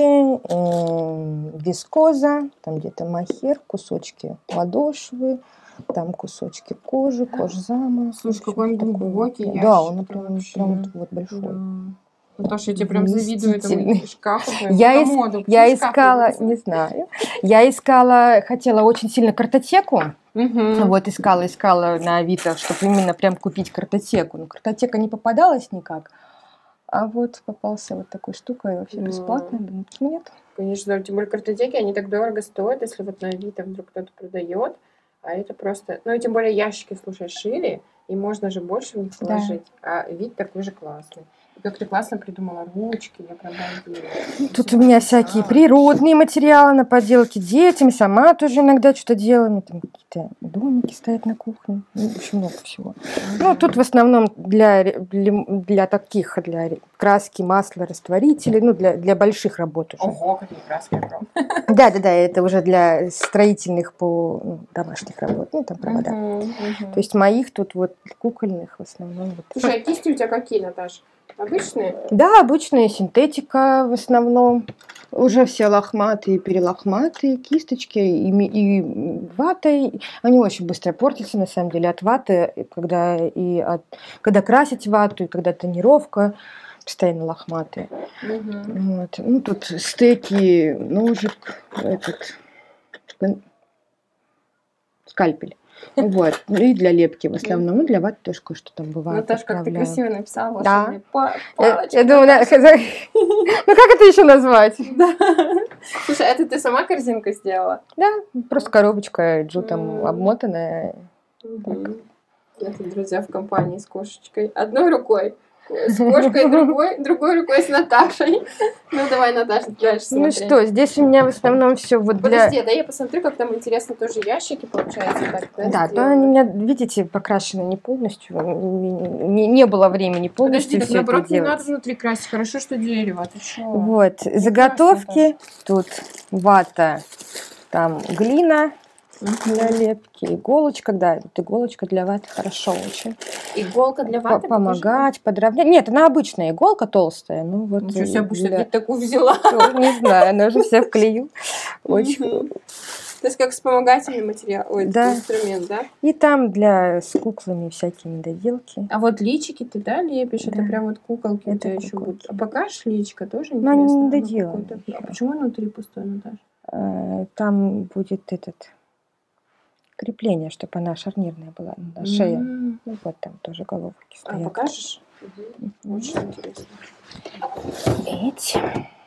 S1: э, вискоза, там где-то мохер, кусочки подошвы, там кусочки кожи, кожзама.
S2: Слушай, какой он глубокий ящик.
S1: Да, он прям, прям вот большой. Да.
S2: Наташа, я тебе прям завидую этому шкафу.
S1: Я, ис- я искала, не знаю, я искала, хотела очень сильно картотеку.
S2: Угу.
S1: Вот искала, искала на Авито, чтобы именно прям купить картотеку. Но картотека не попадалась никак. А вот попался вот такой штукой, вообще бесплатно. Думаю, почему нет?
S2: Конечно, тем более картотеки, они так дорого стоят, если вот на Авито вдруг кто-то продает. А это просто... Ну и тем более ящики, слушай, шире, и можно же больше в них положить. Да. А вид такой же классный. И как ты классно придумала ручки, я прям балдею.
S1: Тут у меня всякие природные материалы на поделки детям, сама тоже иногда что-то делаю. Там какие-то домики стоят на кухне, ну, очень много всего. Mm-hmm. Ну, тут в основном для, для, для таких, для краски, масла, растворителей, ну, для, для больших работ уже.
S2: Ого, какие краски огромные.
S1: Да-да-да, это уже для строительных по ну, домашних работ, ну, там провода.
S2: Mm-hmm. Mm-hmm.
S1: То есть моих тут вот кукольных в основном. Вот.
S2: Слушай, а кисти у тебя какие, Наташа? Обычные?
S1: Да, обычная синтетика в основном. Уже все лохматые, перелохматые, кисточки и, и ватой. Они очень быстро портятся, на самом деле, от ваты, когда, и от, когда красить вату, и когда тонировка, постоянно лохматые.
S2: Угу.
S1: Вот. Ну, тут стеки, ножик, этот, скальпель. Вот. И для лепки в основном. Ну, для ваты тоже кое-что там бывает.
S2: Наташа, как ты красиво написала.
S1: Да.
S2: Я,
S1: я думаю, да, ну как это еще назвать?
S2: Да. Слушай, это ты сама корзинку сделала?
S1: Да, просто коробочка джутом mm. обмотанная.
S2: Mm-hmm. Я тут, друзья, в компании с кошечкой. Одной рукой. С кошкой, другой, другой рукой с Наташей. Ну, давай, Наташа, дальше смотри.
S1: Ну что, здесь у меня в основном все вот для...
S2: Подожди, да я посмотрю, как там интересно тоже ящики, получается. Так, да,
S1: да, то они у меня, видите, покрашены не полностью. Не, не было времени полностью.
S2: Подожди, так наоборот, не надо внутри красить. Хорошо, что дерево. Ты что?
S1: Вот, заготовки. Тут вата, там глина. для лепки. Иголочка, да, это иголочка для ваты хорошо очень.
S2: Иголка для ваты?
S1: Помогать, подровнять. Нет, она обычная иголка толстая. Ну, вот
S2: Ничего себе, обычно
S1: для...
S2: где такую взяла.
S1: Не знаю, она уже вся в клею. Очень.
S2: То есть как вспомогательный материал, ой,
S1: да.
S2: инструмент, да?
S1: И там для с куклами всякие доделки.
S2: А вот личики ты, да, лепишь? Да. Это прям вот куколки у тебя еще будут. А покажешь личико тоже интересно?
S1: Но они не доделаны.
S2: А почему внутри пустой, Наташа?
S1: Там будет этот крепление, чтобы она шарнирная была на шее. Mm-hmm. Ну, вот там тоже головки стоят.
S2: А покажешь? Угу. Очень интересно.
S1: Эти.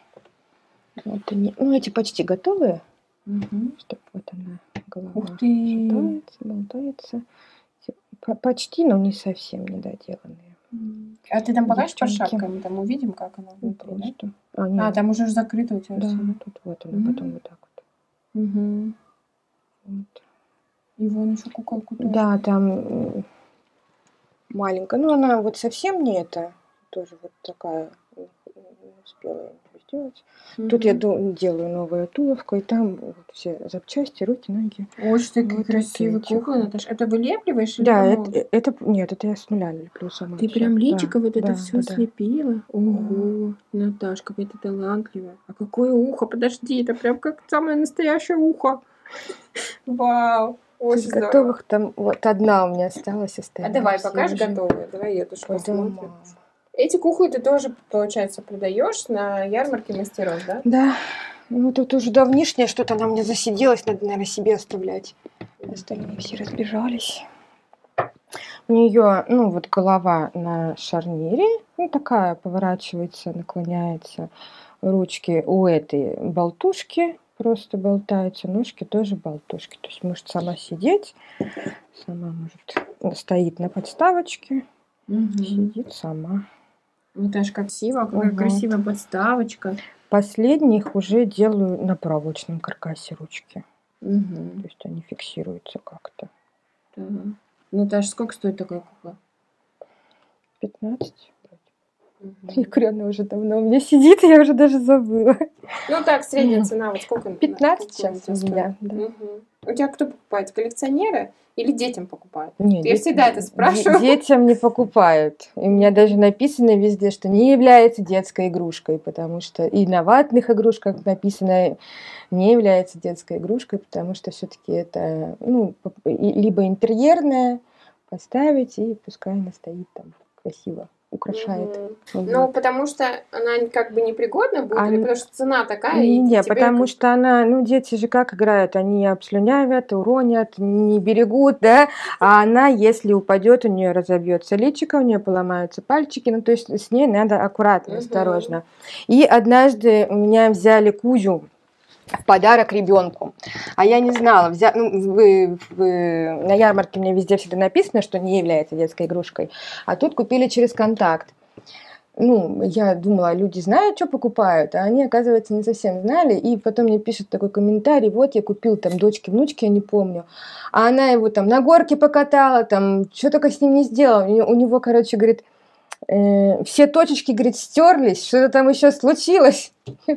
S1: Вот они. Ну, эти почти готовые.
S2: Угу.
S1: Чтобы вот она голова
S2: Ух ты.
S1: болтается, болтается. Почти, но не совсем недоделанные.
S2: А ты там покажешь по шапкам? Мы там увидим, как она внутри, да? А, а, там уже закрыто у тебя
S1: да,
S2: все.
S1: Тут вот она, mm-hmm. потом вот так вот.
S2: Угу.
S1: Вот.
S2: И вон еще куколку тоже.
S1: Да, там маленькая. Ну, она вот совсем не это. Тоже вот такая. Не успела я сделать. Mm-hmm. Тут я делаю новую туловку, и там вот все запчасти, руки, ноги.
S2: Очень такие вот красивые куклы, Наташа. Это вылепливаешь?
S1: Да, это, это нет, это я с нуля леплю сама.
S2: Ты прям личико да, вот это да, все да, слепила? Да. Ого, Наташ, какая ты талантливая. А какое ухо? Подожди, это прям как самое настоящее ухо. Вау. Очень
S1: здорово. Готовых там вот одна у меня осталась.
S2: А давай, покажешь готовые. Давай эту посмотрим. Эти куклы ты тоже, получается, продаешь на ярмарке мастеров, да?
S1: Да. Ну, тут уже давнишнее что-то она мне засиделась, надо, наверное, себе оставлять. Остальные все разбежались. У нее, ну, вот голова на шарнире, ну, такая поворачивается, наклоняется. Ручки у этой болтушки просто болтаются, ножки тоже болтушки. То есть может сама сидеть, сама может стоит на подставочке, угу. сидит сама.
S2: Вот аж красиво, какая вот. красивая подставочка.
S1: Последних уже делаю на проволочном каркасе ручки.
S2: Угу.
S1: То есть они фиксируются как-то.
S2: Да. Наташа, сколько стоит такая кукла?
S1: пятнадцать. Угу. И она уже давно у меня сидит, я уже даже забыла.
S2: Ну так, средняя цена, вот сколько?
S1: пятнадцать сейчас у меня. Да.
S2: Угу. У тебя кто покупает? Коллекционеры или детям покупают?
S1: Нет,
S2: я
S1: дет...
S2: всегда это спрашиваю.
S1: Детям не покупают. И у меня даже написано везде, что не является детской игрушкой, потому что и на ватных игрушках написано не является детской игрушкой, потому что все-таки это ну, либо интерьерная, поставить, и пускай она стоит там красиво. Украшает.
S2: Угу. Ну, потому что она как бы непригодна будет,
S1: она...
S2: или потому что цена такая?
S1: Нет, потому как... что она, ну, дети же как играют, они обслюнявят, уронят, не берегут, да, а она, если упадет, у нее разобьется личико, у нее поломаются пальчики, ну, то есть с ней надо аккуратно, угу. осторожно. И однажды у меня взяли Кузю в подарок ребенку. А я не знала. Взя... Ну, вы, вы... На ярмарке мне везде всегда написано, что не является детской игрушкой. А тут купили через контакт. Ну, я думала, люди знают, что покупают, а они, оказывается, не совсем знали. И потом мне пишут такой комментарий, вот я купил там дочке, внучке, я не помню. А она его там на горке покатала, там, что только с ним не сделала. У него, короче, говорит, э, все точечки, говорит, стерлись, что-то там еще случилось.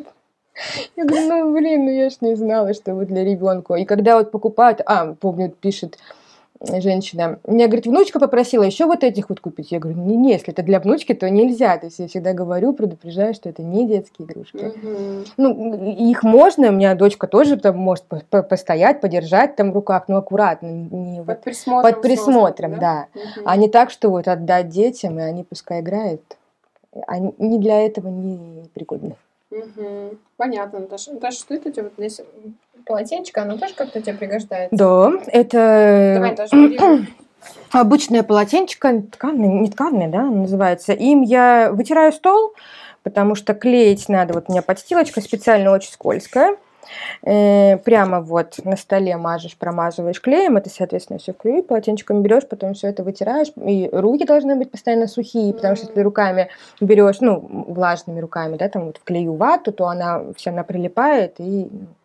S1: Я говорю, ну, блин, ну я ж не знала, что вы для ребенка. И когда вот покупают, а, помню, пишет женщина, меня, говорит, внучка попросила еще вот этих вот купить. Я говорю, не, не, если это для внучки, то нельзя. То есть я всегда говорю, предупреждаю, что это не детские игрушки. Uh-huh. Ну, их можно, у меня дочка тоже там может постоять, подержать там в руках, но аккуратно. Не
S2: под присмотром.
S1: Под присмотром, да. да. Uh-huh. А не так, что вот отдать детям, и они пускай играют. Они не для этого не пригодны.
S2: Угу. Понятно, Наташа. Наташа, что это у тебя вот здесь полотенчко? Оно тоже как-то тебе пригождается?
S1: Да, это...
S2: Давай, Наташа, бери.
S1: Обычное полотенчико, тканое, не тканое, да, называется. Им я вытираю стол, потому что клеить надо. Вот у меня подстилочка специально очень скользкая. Э, прямо вот на столе мажешь, промазываешь клеем, это, соответственно, все в клею, полотенчиком берешь, потом все это вытираешь, и руки должны быть постоянно сухие, mm-hmm. потому что если руками берешь, ну, влажными руками, да, там вот в клею вату, то она вся она прилипает и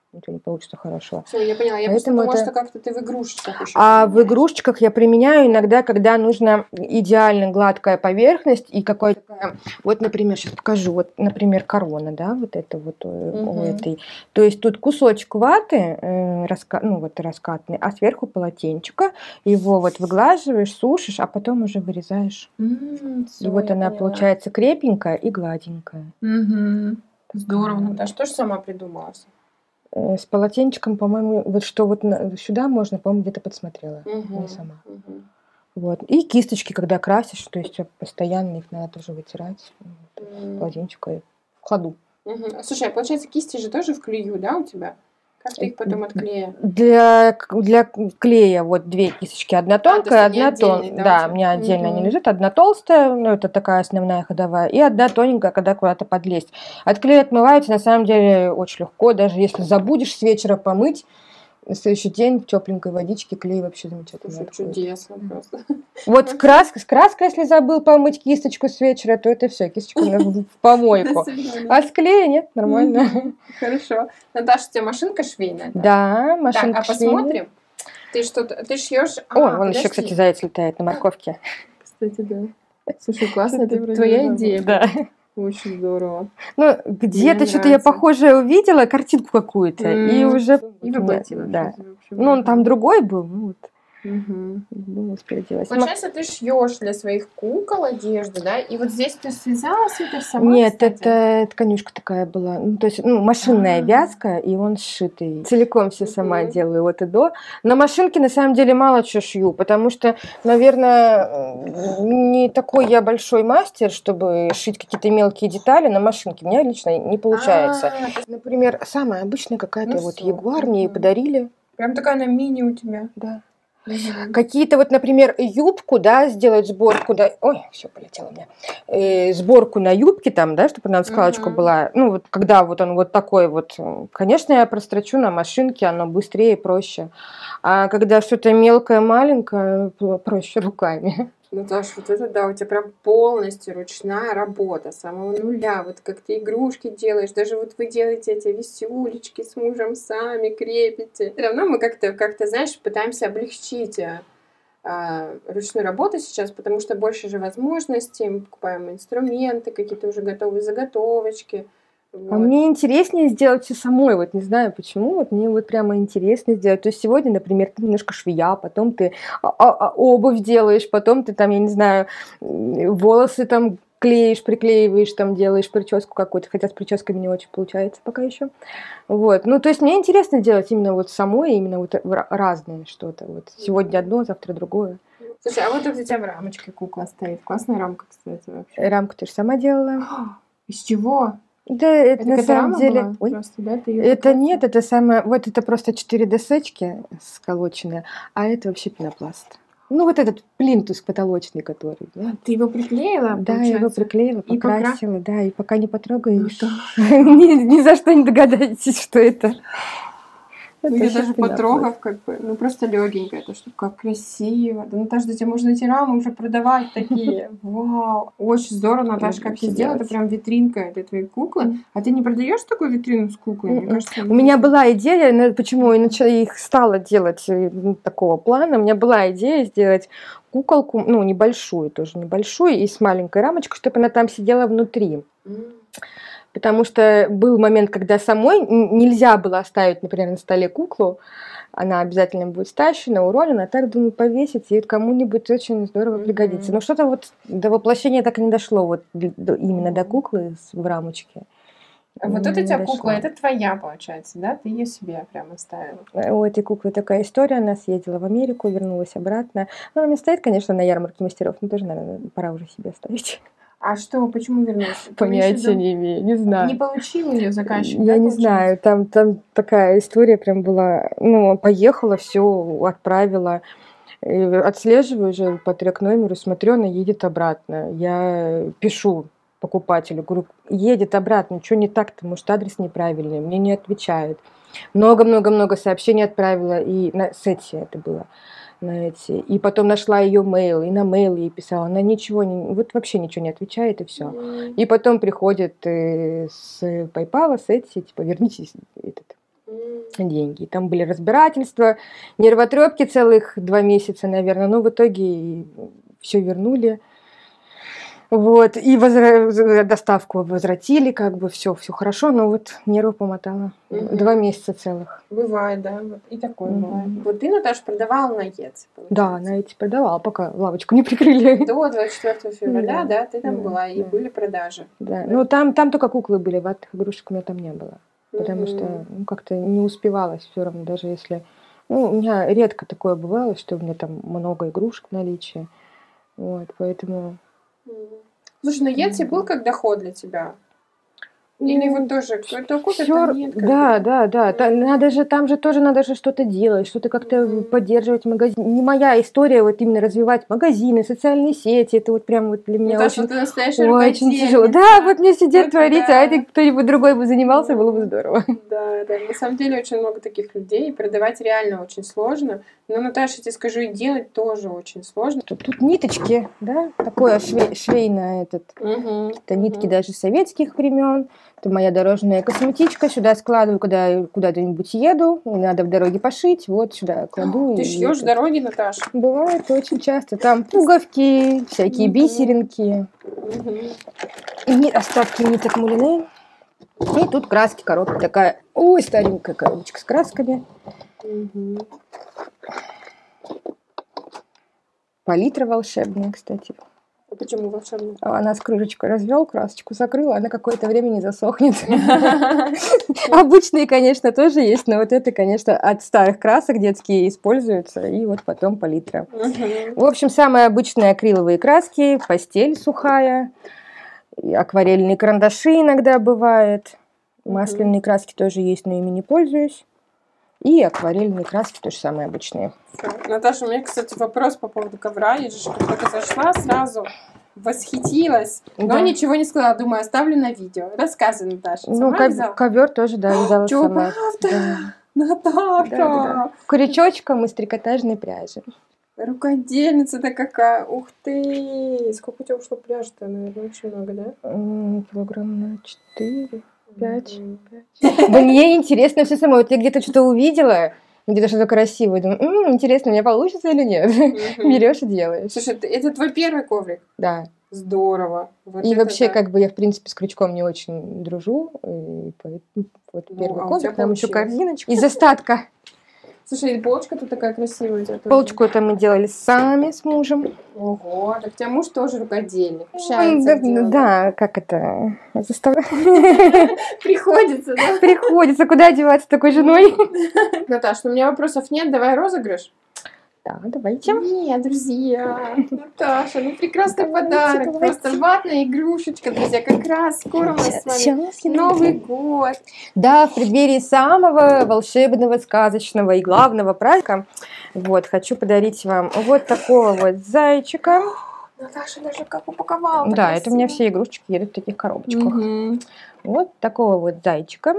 S1: ничего не получится хорошего.
S2: Все, я поняла. Я просто
S1: Поэтому
S2: думала,
S1: это-
S2: что как-то ты в игрушечках еще
S1: А в
S2: применяешь.
S1: игрушечках я применяю иногда, когда нужна идеально гладкая поверхность и какая-то такая, вот, например, сейчас покажу, вот, например, корона, да, вот это вот э, у
S2: Мгм.
S1: этой. То есть тут кусочек ваты, э, раска- ну вот раскатный, а сверху полотенчика, его вот выглаживаешь, сушишь, а потом уже вырезаешь.
S2: М,
S1: И
S2: всё,
S1: вот
S2: я
S1: она
S2: поняла.
S1: получается крепенькая и гладенькая.
S2: Мгм. Здорово, Наташа, тоже сама придумала всё?
S1: Э, С полотенчиком, по-моему, вот что вот на- сюда можно, по-моему, где-то подсмотрела. Не
S2: Мгм,
S1: сама.
S2: мгм.
S1: Вот. И кисточки, когда красишь, то есть постоянно их надо тоже вытирать. Вот.
S2: М.
S1: Полотенчика и в ходу.
S2: Мгм. Слушай, а получается, кисти же тоже в клею, да, у тебя? Как ты их потом от клея?
S1: Для, к- для клея вот две кисточки. Одна
S2: А, то есть
S1: тонкая,
S2: они
S1: одна
S2: отдельные,
S1: тонкая.
S2: да, у
S1: Да,
S2: тебя?
S1: у меня отдельно они
S2: Мгм.
S1: лежат. Одна толстая, ну это такая основная ходовая, и одна тоненькая, когда куда-то подлезть. От клея отмывается на самом деле очень легко, даже если забудешь с вечера помыть, на следующий день в тепленькой водичке клей вообще замечательно
S2: Слушай,
S1: отходит.
S2: чудесно просто.
S1: Вот с краской, с краской, если забыл помыть кисточку с вечера, то это все, кисточка на- в помойку.
S2: До свидания.
S1: А с клея нет, нормально.
S2: Мгм. Хорошо. Наташа, у тебя машинка швейная? да?
S1: Да,
S2: Так,
S1: машинка
S2: а
S1: швейная.
S2: посмотрим. Ты что-то, ты шьешь?
S1: О,
S2: А,
S1: вон еще,
S2: подожди.
S1: кстати, заяц летает на морковке.
S2: Кстати, да. Слушай, классно,
S1: Что-то
S2: это
S1: вроде
S2: твоя
S1: забыла.
S2: идея.
S1: Да.
S2: была. Очень здорово.
S1: Ну, где-то что-то я
S2: нравится.
S1: похожее увидела, картинку какую-то, и
S2: М,
S1: уже...
S2: И
S1: вот у меня-
S2: воплотила.
S1: Да.
S2: всё, в общем,
S1: Ну, он
S2: ага.
S1: там другой был, ну вот,
S2: Мгм.
S1: ну, успели делать.
S2: Получается, ты шьешь для своих кукол одежду, да? И вот здесь ты связала все это сама,
S1: Нет,
S2: кстати?
S1: это, это конюшка такая была. Ну, то есть, ну, машинная
S2: А.
S1: вязка, и он сшитый. Целиком все сама
S2: Мгм.
S1: делаю от и до. На машинке, на самом деле, мало чего шью, потому что, наверное, не такой я большой мастер, чтобы шить какие-то мелкие детали на машинке. У меня лично не получается.
S2: А, то есть
S1: Например, самая обычная какая-то
S2: Ну
S1: вот
S2: всё.
S1: ягуар мне ей
S2: Мгм.
S1: подарили.
S2: Прям такая она мини у тебя.
S1: Да.
S2: Мгм.
S1: Какие-то вот, например, юбку, да, сделать сборку, да, ой, все полетело у меня, э, сборку на юбке там, да, чтобы она в складочку
S2: Мгм.
S1: была, ну, вот когда вот он вот такой вот, м, конечно, я прострочу на машинке, оно быстрее и проще, а когда что-то мелкое, маленькое, п- проще руками.
S2: Наташа, вот это да, у тебя прям полностью ручная работа, с самого нуля. Вот как ты игрушки делаешь, даже вот вы делаете эти висюлечки с мужем сами, крепите. Все равно мы как-то, как-то, знаешь, пытаемся облегчить а, а, ручную работу сейчас, потому что больше же возможностей, мы покупаем инструменты, какие-то уже готовые заготовочки.
S1: А
S2: Вот.
S1: мне интереснее сделать все самой, вот не знаю почему, вот мне вот прямо интересно сделать. То есть сегодня, например, ты немножко швея, потом ты а- а- а обувь делаешь, потом ты там, я не знаю, м, волосы там клеишь, приклеиваешь, там делаешь прическу какую-то, хотя с прическами не очень получается пока еще. Вот, ну то есть мне интересно делать именно вот самой, именно вот ра- разное что-то. Вот сегодня одно, завтра другое.
S2: Слушай, а вот тут у тебя в рамочке кукла стоит. Классная рамка, кстати, вообще.
S1: Рамку ты же сама делала.
S2: Из чего?
S1: Да, это,
S2: Это
S1: на
S2: какая-то
S1: самом
S2: рама
S1: деле...
S2: была?
S1: Ой.
S2: Просто, да? Ты её
S1: Это
S2: покрасила?
S1: нет, это самое, вот это просто четыре досочки сколоченные, а это вообще пенопласт. Ну вот этот плинтус потолочный, который. Да,
S2: Ты его приклеила,
S1: да, я его
S2: получается?
S1: приклеила,
S2: И покра-
S1: покрасила, да, и пока не потрогаешь,
S2: Наташа.
S1: ни, ни за что не догадаетесь, что это.
S2: Ну,
S1: Это
S2: я
S1: вообще
S2: даже
S1: пенопласт.
S2: потрогав, как бы, ну, просто легенькая, то, что как красиво. Да, Наташа, да тебе можно эти рамы уже продавать такие. Вау. Очень здорово, Наташа,
S1: Люблю
S2: как ты
S1: всё
S2: сделала. Это
S1: делать.
S2: прям витринка для твоей куклы.
S1: Мгм.
S2: А ты не продаешь такую витрину с куклой? Мне
S1: Мгм.
S2: кажется,
S1: У меня
S2: нужно.
S1: была идея, на- почему я начала их стала делать э, ну, такого плана. У меня была идея сделать куколку, ну, небольшую, тоже небольшую, и с маленькой рамочкой, чтобы она там сидела внутри.
S2: М.
S1: Потому что был момент, когда самой н- нельзя было оставить, например, на столе куклу, она обязательно будет стащена, уронена, а так, думаю, повесить, и кому-нибудь очень здорово
S2: Мгм.
S1: пригодится. Но что-то вот до воплощения так и не дошло, вот д- до- именно до
S2: Мгм.
S1: куклы с- в рамочке.
S2: А вот
S1: Именно
S2: эта у
S1: не
S2: тебя
S1: дошло.
S2: кукла, это твоя, получается, да? Ты ее себе прям оставила.
S1: У этой куклы такая история, она съездила в Америку, вернулась обратно. Ну, она у меня стоит, конечно, на ярмарке мастеров, но тоже, наверное, пора уже себе оставить.
S2: А что, почему вернулась? Ты имеешь в
S1: Понятия
S2: виду,
S1: не имею, не знаю.
S2: не получил ее заказчик,
S1: Я
S2: да,
S1: не
S2: получается?
S1: знаю, там, там такая история прям была. Ну, поехала, все отправила. И отслеживаю уже по трек номеру, смотрю, она едет обратно. Я пишу покупателю, говорю, едет обратно, что не так-то, может, адрес неправильный, мне не отвечают. Много-много-много сообщений отправила, и на сети это было. На эти. И потом нашла ее мейл, и на мейл ей писала, она ничего, не, вот вообще ничего не отвечает, и все.
S2: М.
S1: И потом приходит э, с PayPal, с эти, типа, верните этот, деньги. Там были разбирательства, нервотрепки целых два месяца, наверное, но в итоге все вернули. Вот, и возра... доставку возвратили, как бы все, все хорошо, но вот нервы помотала. Угу. Два месяца целых.
S2: Бывает, да, вот и такое угу. бывает. Вот ты, Наташа, продавала на Etsy,
S1: да, на Etsy продавала, пока лавочку не прикрыли.
S2: До двадцать четвёртого февраля, да, да ты там да, была, и да. были продажи.
S1: Да, да. Ну там, там только куклы были, ватных игрушек у меня там не было. Потому угу. что ну, как-то не успевалось все равно, даже если... Ну, у меня редко такое бывало, что у меня там много игрушек в наличии. Вот, поэтому...
S2: Слушай, на Etsy был как доход для тебя? Или вот тоже кто-то купит,
S1: Всё,
S2: а нет?
S1: Да, да, да. Та, надо же, там же тоже надо же что-то делать, что-то как-то mm-hmm. поддерживать магазин. Не моя история вот именно развивать магазины, социальные сети. Это вот прям вот для меня
S2: ну,
S1: очень,
S2: очень
S1: тяжело. Да, вот мне сидеть вот, творить, да. а это кто-нибудь другой бы занимался, было бы здорово.
S2: Да, да. На самом деле очень много таких людей. Продавать реально очень сложно. Но, Наташа, я тебе скажу, и делать тоже очень сложно.
S1: Тут, тут ниточки, да, такое швей, швейное этот. Mm-hmm. Это нитки mm-hmm. даже советских времен. Это моя дорожная косметичка. Сюда складываю, когда куда-нибудь еду. И надо в дороге пошить. Вот сюда кладу.
S2: Ты шьешь дороги, Наташа?
S1: Бывает очень часто. Там пуговки, всякие mm-hmm. бисеринки. Mm-hmm. И остатки ниток мулины. И тут краски, коробка такая. Ой, старенькая коробочка с красками. Mm-hmm. Палитра волшебная, кстати.
S2: А почему волшебная?
S1: Она с крышечкой развел, красочку закрыла, она какое-то время не засохнет. Обычные, конечно, тоже есть, но вот это, конечно, от старых красок детские используются, и вот потом палитра. В общем, самые обычные акриловые краски, пастель сухая, акварельные карандаши иногда бывает, масляные краски тоже есть, но ими не пользуюсь. И акварельные краски тоже самые обычные.
S2: Наташа, у меня, кстати, вопрос по поводу ковра. Я же как только зашла, сразу восхитилась, но да. ничего не сказала. Думаю, оставлю на видео. Рассказывай, Наташа.
S1: Ну, ков- ковер тоже, да, вязала
S2: Чё,
S1: сама.
S2: правда? Да. Наташа!
S1: Да, да, да. Крючочком из трикотажной пряжи.
S2: Рукодельница-то какая! Ух ты! Сколько у тебя ушло пряжи-то? Наверное, очень много, да?
S1: Килограмм на четыре. Пять. Да мне интересно все самое. Вот я где-то что-то увидела, где-то что-то красивое. Думаю, м-м, интересно, у меня получится или нет? Берешь и делаешь.
S2: Слушай, это, это твой первый коврик?
S1: Да.
S2: Здорово. Вот
S1: и вообще, да. как бы я, в принципе, с крючком не очень дружу. И вот первый ну, коврик, а там еще корзиночка. Из остатка.
S2: Слушай, и полочка тут такая красивая.
S1: Полочку это мы делали сами с мужем.
S2: Ого, так у тебя муж тоже рукодельник.
S1: Да, да, как это? Заставляет.
S2: Приходится, да?
S1: Приходится. Куда деваться с такой женой?
S2: Наташ, ну у меня вопросов нет, давай розыгрыш.
S1: Да, давайте.
S2: Нет, друзья. Наташа, ну прекрасный давайте, подарок. Давайте. Просто ватная игрушечка, друзья. Как раз скоро у нас с вами Новый год.
S1: Да, в преддверии самого волшебного, сказочного и главного праздника. Вот, хочу подарить вам вот такого вот зайчика.
S2: Наташа даже как упаковала.
S1: Да, это у меня все игрушечки едут в таких коробочках. Угу. Вот такого вот зайчика.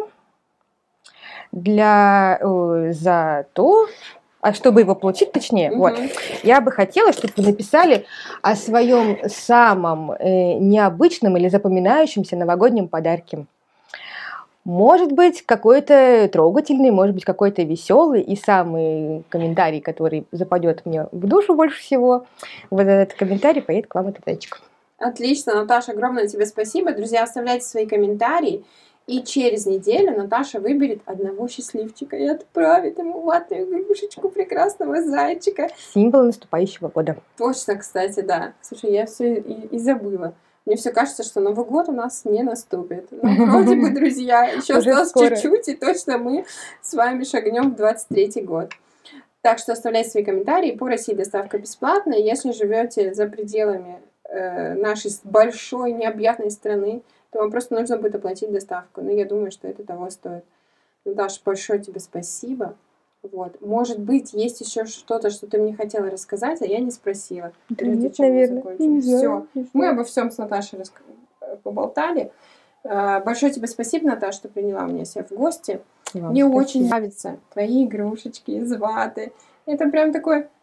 S1: Для... Э, за то... А чтобы его получить, точнее, угу. вот, я бы хотела, чтобы вы написали о своем самом э, необычном или запоминающемся новогоднем подарке. Может быть, какой-то трогательный, может быть, какой-то веселый. И самый комментарий, который западет мне в душу больше всего, вот этот комментарий поедет к вам этот зайчик.
S2: Отлично, Наташа, огромное тебе спасибо. Друзья, оставляйте свои комментарии. И через неделю Наташа выберет одного счастливчика и отправит ему ватную игрушечку прекрасного зайчика.
S1: Символ наступающего года.
S2: Точно, кстати, да. Слушай, я все и, и забыла. Мне все кажется, что Новый год у нас не наступит. Но вроде бы, друзья, еще осталось чуть-чуть, и точно мы с вами шагнем в двадцать третий год. Так что оставляйте свои комментарии. По России доставка бесплатная. Если живете за пределами э, нашей большой необъятной страны, то вам просто нужно будет оплатить доставку. Но я думаю, что это того стоит. Наташа, большое тебе спасибо. Вот. Может быть, есть еще что-то, что ты мне хотела рассказать, а я не спросила.
S1: Да нет, наверное. Не
S2: Все. Мы обо всем с Наташей рас... поболтали. Большое тебе спасибо, Наташа, что приняла меня себя в гости. Вам мне спасибо. Очень нравятся твои игрушечки из ваты. Это прям такой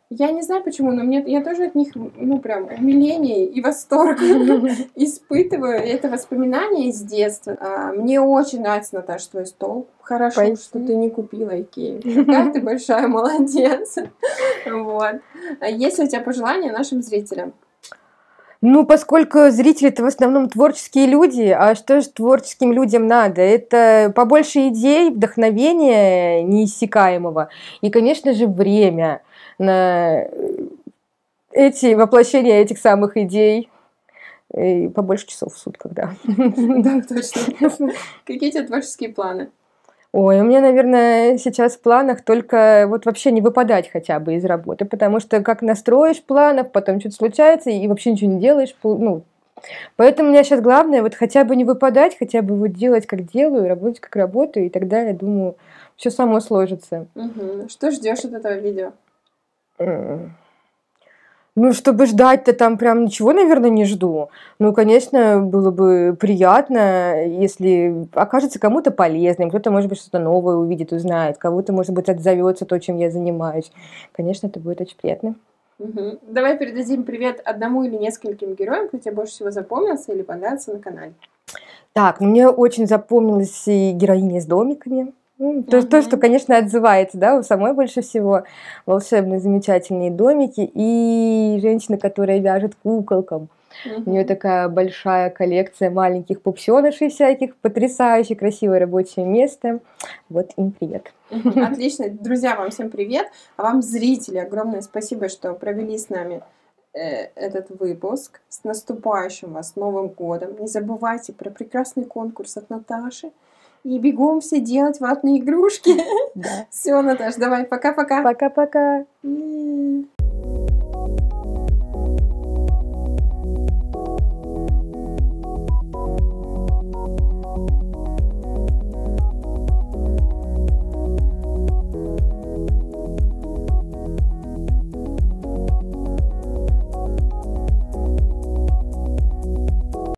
S2: Я не знаю почему, но мне, я тоже от них, ну, прям умиление и восторг испытываю. Это воспоминания из детства. А, мне очень нравится, Наташа, твой стол. Хорошо,
S1: Спасибо.
S2: что ты не купила Икею. Какая ты большая молодец. Вот. А есть ли у тебя пожелания нашим зрителям?
S1: Ну, поскольку зрители это в основном творческие люди, а что же творческим людям надо? Это побольше идей, вдохновения неиссякаемого и, конечно же, время на эти воплощения этих самых идей. И побольше часов в сутках, да.
S2: Да, точно. Какие у тебя творческие планы?
S1: Ой, у меня, наверное, сейчас в планах только вот вообще не выпадать хотя бы из работы, потому что как настроишь планов, потом что-то случается, и вообще ничего не делаешь. Ну, поэтому у меня сейчас главное вот хотя бы не выпадать, хотя бы вот делать, как делаю, работать, как работаю, и тогда, я думаю, все само сложится.
S2: Угу. Что ждешь от этого видео?
S1: Ну, чтобы ждать-то там прям ничего, наверное, не жду. Ну, конечно, было бы приятно, если окажется кому-то полезным, кто-то, может быть, что-то новое увидит, узнает, кого-то, может быть, отзовется то, чем я занимаюсь. Конечно, это будет очень приятно.
S2: Угу. Давай передадим привет одному или нескольким героям, кто тебе больше всего запомнился или понравился на канале.
S1: Так, мне очень запомнилась и героиня с домиками. Ну, то,
S2: Мгм.
S1: то, что, конечно, отзывается, да, у самой больше всего. Волшебные, замечательные домики. И женщина, которая вяжет куколкам. У нее
S2: Мгм.
S1: такая большая коллекция маленьких пупсенышей всяких, потрясающе красивое рабочее место. Вот им привет.
S2: Мгм. Отлично. Друзья, вам всем привет. А вам, зрители, огромное спасибо, что провели с нами э, этот выпуск. С наступающим вас Новым годом. Не забывайте про прекрасный конкурс от Наташи. И бегом все делать ватные игрушки.
S1: Да.
S2: Все, Наташ, давай, пока-пока.
S1: Пока-пока.
S2: М.